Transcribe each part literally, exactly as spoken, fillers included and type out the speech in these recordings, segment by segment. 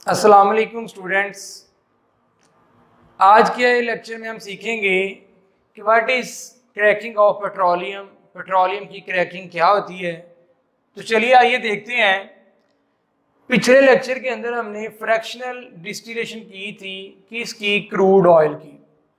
अस्सलाम वालेकुम स्टूडेंट्स। आज के लेक्चर में हम सीखेंगे कि what is cracking of petroleum, petroleum की क्रैकिंग क्या होती है। तो चलिए आइए देखते हैं। पिछले लेक्चर के अंदर हमने फ्रैक्शनल डिस्टिलेशन की थी किसकी, क्रूड ऑयल की।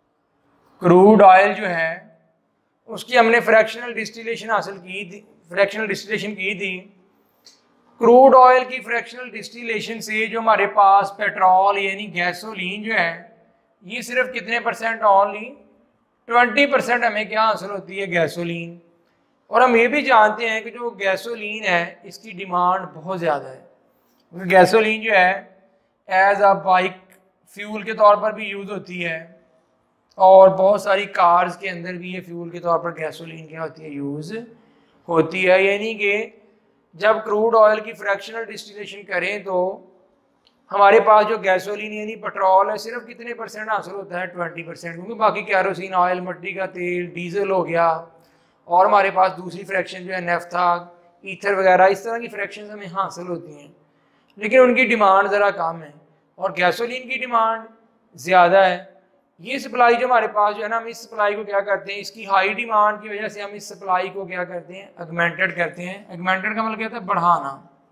क्रूड ऑयल जो है उसकी हमने फ्रैक्शनल डिस्टिलेशन हासिल की थी, फ्रैक्शनल डिस्टिलेशन की थी। क्रूड ऑयल की फ्रैक्शनल डिस्टिलेशन से जो हमारे पास पेट्रोल यानी गैसोलीन जो है ये सिर्फ कितने परसेंट, ओनली ट्वेंटी परसेंट हमें क्या हासिल होती है, गैसोलीन। और हम ये भी जानते हैं कि जो गैसोलीन है इसकी डिमांड बहुत ज़्यादा है, क्योंकि गैसोलीन जो है एज अ बाइक फ्यूल के तौर पर भी यूज़ होती है और बहुत सारी कार्स के अंदर भी ये फ्यूल के तौर पर गैसोलीन क्या होती है, यूज़ होती है। यानी कि जब क्रूड ऑयल की फ्रैक्शनल डिस्टिलेशन करें तो हमारे पास जो गैसोलीन यानी पेट्रोल है सिर्फ कितने परसेंट हासिल होता है, ट्वेंटी परसेंट। क्योंकि बाकी कैरोसिन ऑयल, मिट्टी का तेल, डीजल हो गया और हमारे पास दूसरी फ्रैक्शन जो है नेफ्था, ईथर वगैरह, इस तरह की फ्रैक्शन हमें हासिल होती हैं, लेकिन उनकी डिमांड ज़रा कम है और गैसोलीन की डिमांड ज़्यादा है। ये सप्लाई जो हमारे पास जो है ना, हम इस सप्लाई को क्या करते हैं, इसकी हाई डिमांड की वजह से हम इस सप्लाई को क्या करते हैं, अगमेंटेड करते हैं। अगमेंटेड का मतलब क्या होता है, बढ़ाना।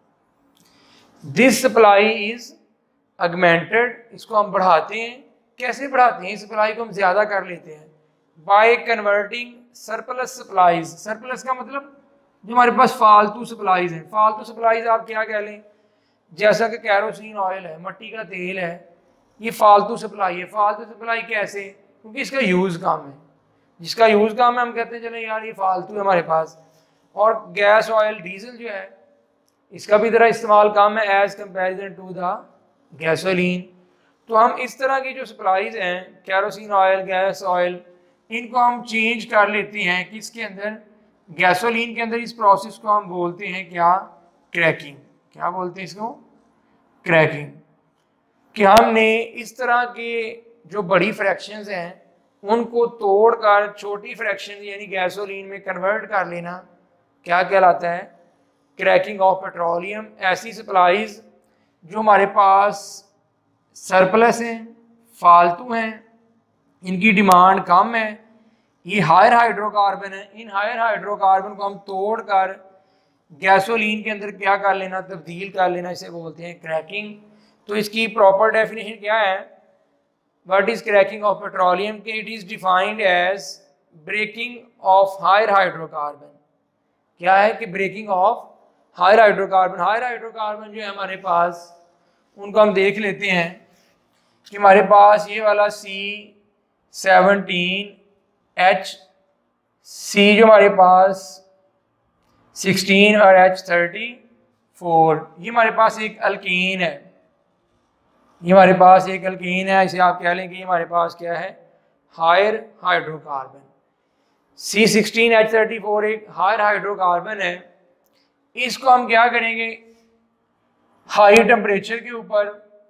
दिस सप्लाई इज अगमेंटेड, इसको हम बढ़ाते हैं। कैसे बढ़ाते हैं, इस सप्लाई को हम ज़्यादा कर लेते हैं by converting surplus supplies. Surplus का मतलब जो हमारे पास फालतू सप्लाईज हैं। फालतू सप्लाईज आप क्या कह लें, जैसा कि कैरोसिन ऑयल है, मिट्टी का तेल है, ये फालतू सप्लाई है। फालतू सप्लाई कैसे, क्योंकि इसका यूज़ कम है। जिसका यूज़ कम है हम कहते हैं चले यार ये फालतू है हमारे पास। और गैस ऑयल, डीजल जो है इसका भी ज़रा इस्तेमाल कम है as comparison to the gasoline. तो हम इस तरह की जो सप्लाईज हैं, कैरोसिन ऑयल, गैस ऑयल, इनको हम चेंज कर लेते हैं किसके अंदर, गैसोलीन के अंदर। इस प्रोसेस को हम बोलते हैं क्या, क्रैकिंग। क्या बोलते हैं इसको, क्रैकिंग। कि हमने इस तरह के जो बड़ी फ्रैक्शंस हैं उनको तोड़कर छोटी फ्रैक्शन यानी गैसोलीन में कन्वर्ट कर लेना क्या कहलाता है, क्रैकिंग ऑफ पेट्रोलियम। ऐसी सप्लाईज जो हमारे पास सरप्लस हैं, फालतू हैं, इनकी डिमांड कम है, ये हायर हाइड्रोकार्बन है, इन हायर हाइड्रोकार्बन को हम तोड़कर गैसोलीन के अंदर क्या कर लेना, तब्दील कर लेना, इसे बोलते हैं क्रैकिंग। तो इसकी प्रॉपर डेफिनेशन क्या है, what is cracking of petroleum, के it is defined as breaking of higher hydrocarbon. क्या है कि breaking of higher hydrocarbon. Higher hydrocarbon जो है हमारे पास, उनको हम देख लेते हैं कि हमारे पास ये वाला सी सेवनटीन एच, सी जो हमारे पास सिक्सटीन और एच थर्टी फोर, ये हमारे पास एक अल्कीन है। ये हमारे पास एक अल्कीन है, इसे आप कह लें कि हमारे पास क्या है, higher hydrocarbon. C sixteen H thirty four एक हायर हाइड्रोकार्बन है। इसको हम क्या करेंगे, हाई टेम्परेचर के ऊपर,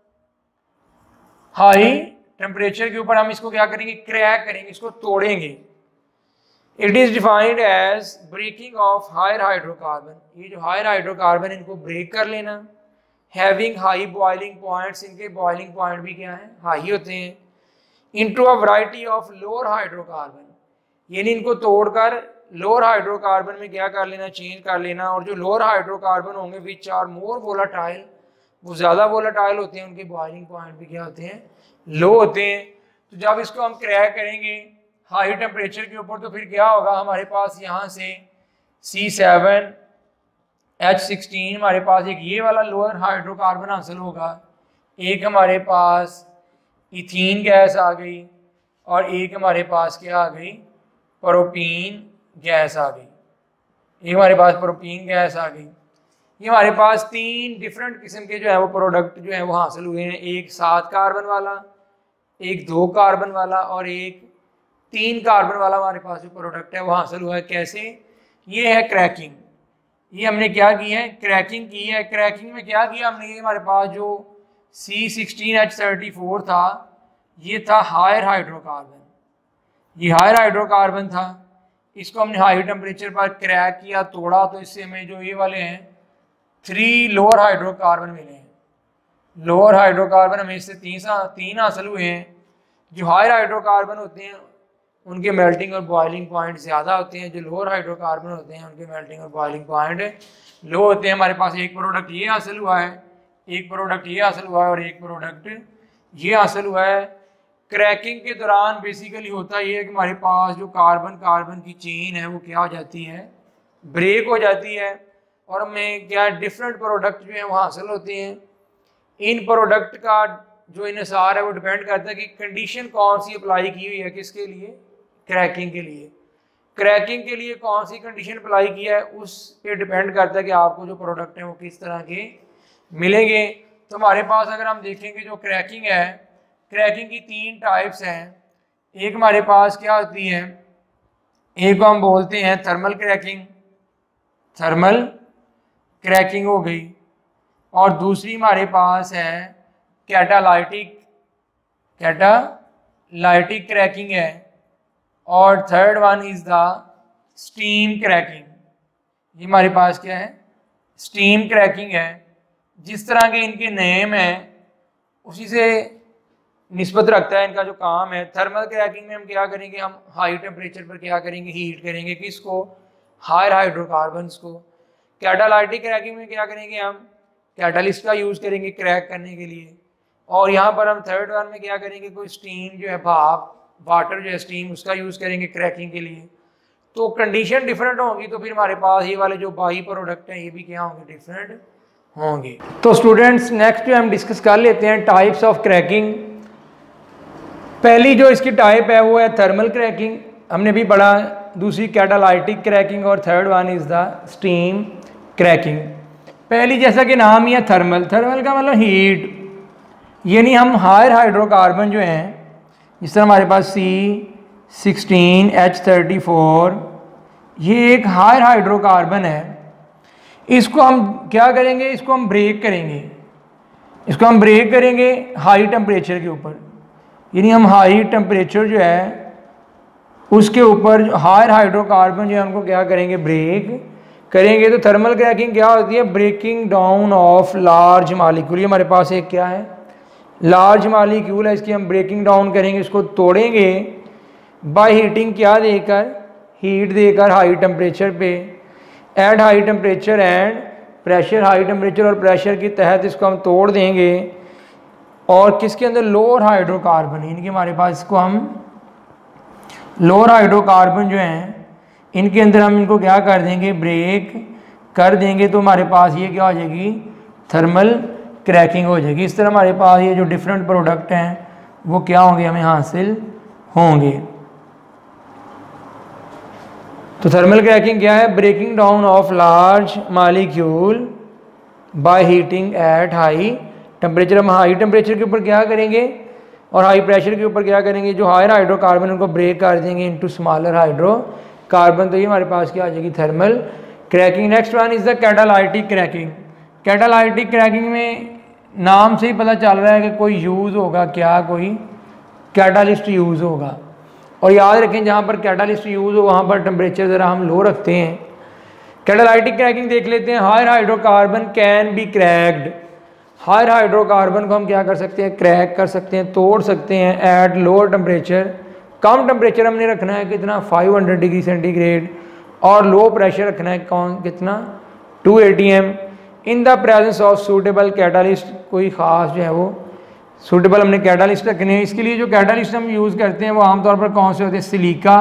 हाई टेम्परेचर के ऊपर हम इसको क्या करेंगे, क्रैक करेंगे, इसको तोड़ेंगे। It is defined as breaking of higher hydrocarbon. ये जो हायर हाइड्रोकार्बन इनको ब्रेक कर लेना। हैविंग हाई बॉइलिंग पॉइंट्स, इनके बॉइलिंग पॉइंट भी क्या है, हाई होते हैं। Into a variety of lower hydrocarbon, यानी इनको तोड़कर लोअर हाइड्रोकार्बन में क्या कर लेना, चेंज कर लेना। और जो लोअर हाइड्रोकार्बन होंगे विच आर मोर वोलाटाइल, वो ज़्यादा वोलाटाइल होते हैं, उनके बॉइलिंग पॉइंट भी क्या होते हैं, लो होते हैं। तो जब इसको हम क्रैक करेंगे हाई टेम्परेचर के ऊपर, तो फिर क्या होगा, हमारे पास यहाँ से सी सेवन एच सिक्सटीन हमारे पास एक ये वाला लोअर हाइड्रोकार्बन हासिल होगा, एक हमारे पास इथीन गैस आ गई और एक हमारे पास क्या आ गई, प्रोपीन गैस आ गई। एक हमारे पास प्रोपीन गैस आ गई। ये हमारे पास तीन डिफरेंट किस्म के जो है वो प्रोडक्ट जो है वो हासिल हुए हैं। एक सात कार्बन वाला, एक दो कार्बन वाला और एक तीन कार्बन वाला हमारे पास जो प्रोडक्ट है वो हासिल हुआ है। कैसे, ये है क्रैकिंग। ये हमने क्या की है, क्रैकिंग की है। क्रैकिंग में क्या किया हमने, ये हमारे पास जो C sixteen H thirty four था ये था हायर हाइड्रोकार्बन, ये हायर हाइड्रोकार्बन था। इसको हमने हाई टेम्परेचर पर क्रैक किया, तोड़ा, तो इससे हमें जो ये वाले हैं थ्री लोअर हाइड्रोकार्बन मिले हैं। लोअर हाइड्रोकार्बन हमें इससे तीन तीन हासिल हुए हैं। जो हायर हाइड्रोकार्बन होते हैं उनके मेल्टिंग और बॉइलिंग पॉइंट ज़्यादा होते हैं, जो लोअर हाइड्रोकार्बन होते हैं उनके मेल्टिंग और बॉइलिंग पॉइंट लो होते हैं। हमारे पास एक प्रोडक्ट ये हासिल हुआ है, एक प्रोडक्ट ये हासिल हुआ है और एक प्रोडक्ट ये हासिल हुआ है। क्रैकिंग के दौरान बेसिकली होता ये है कि हमारे पास जो कार्बन कार्बन की चेन है वो क्या हो जाती है, ब्रेक हो जाती है और हमें क्या डिफरेंट प्रोडक्ट जो है वो हासिल होते हैं। इन प्रोडक्ट का जो इन्हिसार है वो डिपेंड करता है कि कंडीशन कौन सी अप्लाई की हुई है, किसके लिए, क्रैकिंग के लिए। क्रैकिंग के लिए कौन सी कंडीशन अप्लाई किया है उस पे डिपेंड करता है कि आपको जो प्रोडक्ट है वो किस तरह के मिलेंगे। तो हमारे पास अगर हम देखेंगे जो क्रैकिंग है, क्रैकिंग की तीन टाइप्स हैं। एक हमारे पास क्या होती है, एक को हम बोलते हैं थर्मल क्रैकिंग, थर्मल क्रैकिंग हो गई, और दूसरी हमारे पास है कैटालाइटिक, कैटालाइटिक क्रैकिंग है, और third one is the steam cracking. ये हमारे पास क्या है, स्टीम क्रैकिंग है। जिस तरह के इनके नेम हैं उसी से निस्बत रखता है इनका जो काम है। थर्मल क्रैकिंग में हम क्या करेंगे, हम हाई टेम्परेचर पर क्या करेंगे, हीट करेंगे किसको, हायर हाइड्रोकार्बन्स को। कैटालाइटिक क्रैकिंग में क्या करेंगे, हम कैटालिस्ट का यूज़ करेंगे क्रैक करने के लिए। और यहाँ पर हम थर्ड वन में क्या करेंगे, कोई स्टीम जो है, भाप, वाटर जो है स्टीम, उसका यूज़ करेंगे क्रैकिंग के लिए। तो कंडीशन डिफरेंट होंगी तो फिर हमारे पास ये वाले जो बाई प्रोडक्ट हैं ये भी क्या होंगे, डिफरेंट होंगे। तो स्टूडेंट्स नेक्स्ट जो हम डिस्कस कर लेते हैं टाइप्स ऑफ क्रैकिंग। पहली जो इसकी टाइप है वो है थर्मल क्रैकिंग, हमने भी पढ़ा। दूसरी कैटालाइटिक क्रैकिंग और third one is the steam cracking. पहली जैसा कि नाम ही है थर्मल, थर्मल का मतलब हीट, यानी हम हायर हाइड्रोकार्बन जो हैं, जिस तरह हमारे पास C sixteen H thirty four, ये एक हायर हाइड्रोकार्बन है। इसको हम क्या करेंगे, इसको हम ब्रेक करेंगे, इसको हम ब्रेक करेंगे हाई टेम्परेचर के ऊपर। यानी हम हाई टेम्परेचर जो है उसके ऊपर हायर हाइड्रोकार्बन जो है उनको क्या करेंगे, ब्रेक करेंगे। तो थर्मल क्रैकिंग क्या होती है, breaking down of large molecule. ये हमारे पास एक क्या है, लार्ज मालिक्यूल है, इसकी हम ब्रेकिंग डाउन करेंगे, इसको तोड़ेंगे बाय हीटिंग, क्या देकर, हीट देकर हाई टेम्परेचर पे, at high temperature and pressure, high temperature और प्रेशर के तहत इसको हम तोड़ देंगे। और किसके अंदर, लोअर हाइड्रोकार्बन, इनके हमारे पास इसको हम लोअर हाइड्रोकार्बन जो हैं इनके अंदर हम इनको क्या कर देंगे, ब्रेक कर देंगे। तो हमारे पास ये क्या हो जाएगी, थर्मल क्रैकिंग हो जाएगी। इस तरह हमारे पास ये जो डिफरेंट प्रोडक्ट हैं वो क्या होंगे, हमें हासिल होंगे। तो थर्मल क्रैकिंग क्या है, breaking down of large molecule by heating at high temperature. हम हाई टेम्परेचर के ऊपर क्या करेंगे और हाई प्रेशर के ऊपर क्या करेंगे, जो हायर हाइड्रोकार्बन उनको ब्रेक कर देंगे इनटू स्मॉलर हाइड्रोकार्बन। तो ये हमारे पास क्या आ जाएगी, thermal cracking. Next one is the catalytic cracking. Catalytic cracking में नाम से ही पता चल रहा है कि कोई यूज़ होगा, क्या, कोई कैटालिस्ट यूज़ होगा। और याद रखें जहाँ पर कैटालिस्ट यूज़ हो वहाँ पर टेम्परेचर ज़रा हम लो रखते हैं। कैटालाइटिक क्रैकिंग देख लेते हैं। Higher hydrocarbon can be cracked, higher hydrocarbon को हम क्या कर सकते हैं, क्रैक कर सकते हैं, तोड़ सकते हैं एट लोअर टेम्परेचर। कम टेम्परेचर हमने रखना है कितना, फाइव हंड्रेड डिग्री सेंटीग्रेड, और लो प्रेशर रखना है कौन, कितना, two A T M. In the presence of suitable catalyst, कोई ख़ास जो है वो सूटेबल हमने कैटालिस्ट रखने हैं। इसके लिए जो कैटालिस्ट हम यूज़ करते हैं वो आमतौर पर कौन से होते हैं, सिलिका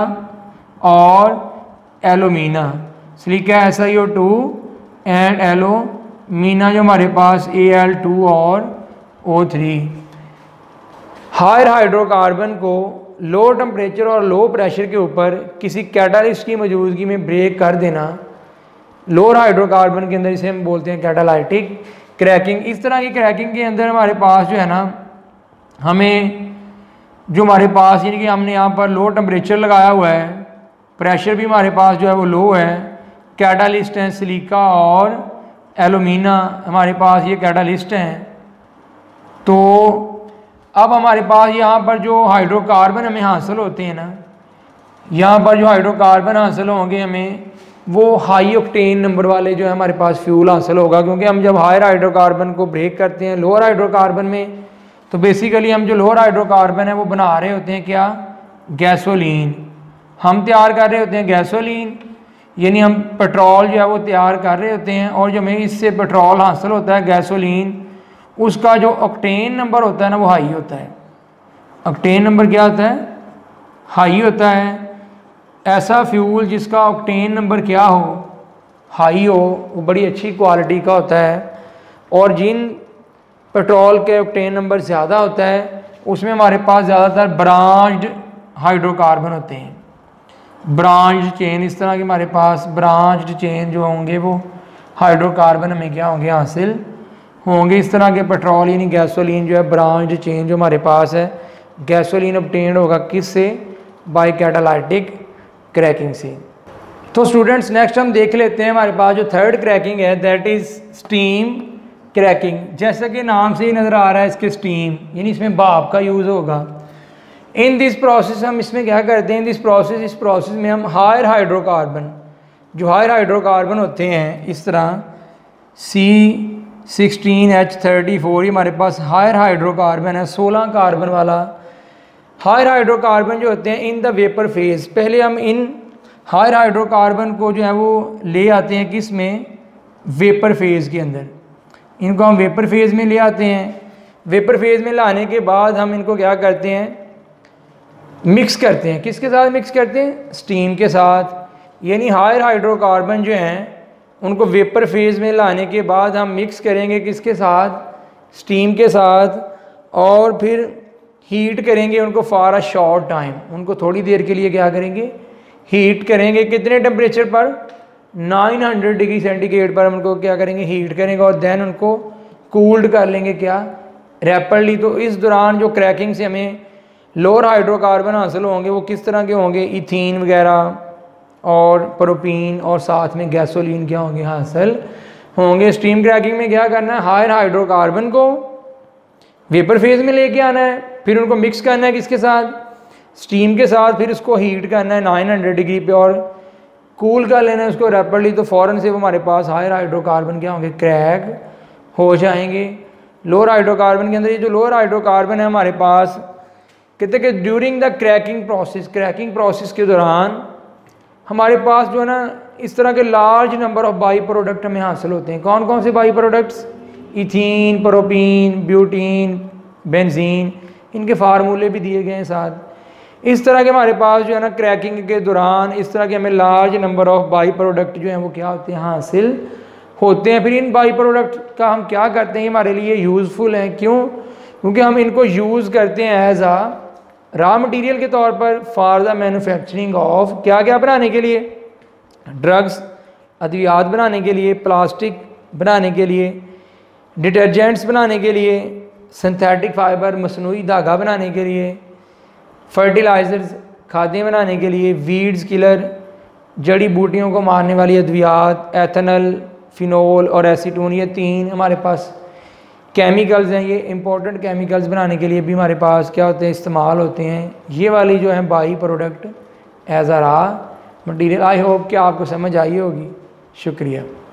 और alumina. Silica S I O two and alumina जो हमारे पास ए एल टू और ओ थ्री। हायर हाइड्रोकार्बन को लो टेम्परेचर और लो प्रेशर के ऊपर किसी कैटालिस्ट की मौजूदगी में ब्रेक कर देना, लोअर हाइड्रोकार्बन के अंदर, इसे हम बोलते हैं कैटालाइटिक क्रैकिंग। इस तरह की क्रैकिंग के अंदर हमारे पास जो है ना, हमें जो हमारे पास यानी कि हमने यहाँ पर लो टेम्परेचर लगाया हुआ है, प्रेशर भी हमारे पास जो है वो लो है, कैटालिस्ट हैं सिलिका और एलुमिना, हमारे पास ये कैटालिस्ट हैं। तो अब हमारे पास यहाँ पर जो हाइड्रोकार्बन हमें हासिल होते हैं ना, यहाँ पर जो हाइड्रोकार्बन हासिल होंगे हमें, वो हाई ऑक्टेन नंबर वाले जो है हमारे पास फ्यूल हासिल होगा, क्योंकि हम जब हायर हाइड्रोकार्बन को ब्रेक करते हैं लोअर हाइड्रोकार्बन में, तो बेसिकली हम जो लोअर हाइड्रोकार्बन है वो बना रहे होते हैं क्या, गैसोलीन। हम तैयार कर रहे होते हैं गैसोलीन, यानी हम पेट्रोल जो है वो तैयार कर रहे होते हैं, और जो हमें इससे पेट्रोल हासिल होता है गैसोलीन, उसका जो ऑक्टेन नंबर होता है ना वो हाई होता है। ऑक्टेन नंबर क्या होता है, हाई होता है। ऐसा फ्यूल जिसका ऑक्टेन नंबर क्या हो, हाई हो, वो बड़ी अच्छी क्वालिटी का होता है। और जिन पेट्रोल के ऑक्टेन नंबर ज़्यादा होता है उसमें हमारे पास ज़्यादातर ब्रांच्ड हाइड्रोकार्बन होते हैं। ब्रांच्ड चेन, इस तरह के हमारे पास ब्रांच्ड चेन जो होंगे वो हाइड्रोकार्बन हमें क्या होंगे, हासिल होंगे। इस तरह के पेट्रोल यानी गैसोलीन जो है ब्रांच्ड चेन जो हमारे पास है, गैसोलीन ऑब्टेन्ड होगा किससे, बाय कैटालाइटिक क्रैकिंग से। तो स्टूडेंट्स नेक्स्ट हम देख लेते हैं हमारे पास जो थर्ड क्रैकिंग है, दैट इज़ स्टीम क्रैकिंग। जैसा कि नाम से ही नज़र आ रहा है इसके स्टीम, यानी इसमें भाप का यूज़ होगा। इन दिस प्रोसेस हम इसमें क्या करते हैं, इन दिस प्रोसेस इस प्रोसेस में हम हायर हाइड्रोकार्बन, जो हायर हाइड्रोकार्बन होते हैं इस तरह C sixteen H thirty four, हमारे पास हायर हाइड्रोकार्बन है, सोलह कार्बन वाला हायर हाइड्रोकार्बन जो होते हैं इन द वेपर फेज। पहले हम इन हायर हाइड्रोकार्बन को जो है वो ले आते हैं किस में, वेपर फेज के अंदर। इनको हम वेपर फेज में ले आते हैं। वेपर फेज में लाने के बाद हम इनको क्या करते हैं, मिक्स करते हैं। किसके साथ मिक्स करते हैं, स्टीम के साथ। यानी हायर हाइड्रोकार्बन जो हैं उनको वेपर फेज में लाने के बाद हम मिक्स करेंगे किसके साथ, स्टीम के साथ, और फिर हीट करेंगे उनको फॉर अ शॉर्ट टाइम। उनको थोड़ी देर के लिए क्या करेंगे, हीट करेंगे। कितने टेम्परेचर पर, नौ सौ डिग्री सेंटीग्रेड पर हम उनको क्या करेंगे, हीट करेंगे, और देन उनको कूल्ड कर लेंगे क्या, रैपिडली। तो इस दौरान जो क्रैकिंग से हमें लोअर हाइड्रोकार्बन हासिल होंगे वो किस तरह के होंगे, इथीन वगैरह और प्रोपीन, और साथ में गैसोलीन क्या होंगे, हासिल होंगे। स्टीम क्रैकिंग में क्या करना है, हायर हाइड्रोकार्बन को वेपर फेज में लेके आना है, फिर उनको मिक्स करना है किसके साथ, स्टीम के साथ, फिर उसको हीट करना है नौ सौ डिग्री पे और कूल कर लेना है उसको रैपिडली। तो फ़ौरन से वो हमारे पास हायर हाइड्रोकार्बन क्या होंगे, क्रैक हो जाएंगे। लोअर हाइड्रोकार्बन के अंदर ये जो लोअर हाइड्रोकार्बन है हमारे पास, कहते हैं कि during the cracking process, cracking process के दौरान हमारे पास जो है ना इस तरह के large number of by product हमें हासिल होते हैं। कौन कौन से by products, ethene, propene, butene, benzene, इनके फार्मूले भी दिए गए हैं साथ। इस तरह के हमारे पास जो है ना क्रैकिंग के दौरान इस तरह के हमें large number of by product जो हैं वो क्या होते हैं, हासिल होते हैं। फिर इन बाई प्रोडक्ट का हम क्या करते हैं, हमारे लिए यूज़फुल हैं। क्यों, क्योंकि हम इनको यूज़ करते हैं एज आ रॉ मटेरियल के तौर पर फॉर द मैन्युफैक्चरिंग ऑफ, क्या क्या बनाने के लिए, ड्रग्स, अद्वियात बनाने के लिए, प्लास्टिक बनाने के लिए, डिटर्जेंट्स बनाने के लिए, सिंथेटिक फाइबर मसनूई धागा बनाने के लिए, फर्टिलाइज़र्स खादें बनाने के लिए, वीड्स किलर जड़ी बूटियों को मारने वाली अद्वियात, एथेनॉल, फिनोल और एसीटोन, ये तीन हमारे पास केमिकल्स हैं। ये इंपॉर्टेंट केमिकल्स बनाने के लिए भी हमारे पास क्या होते हैं, इस्तेमाल होते हैं। ये वाली जो है बाई प्रोडक्ट एज आ रहा मटीरियल। आई होप कि आपको समझ आई होगी। शुक्रिया।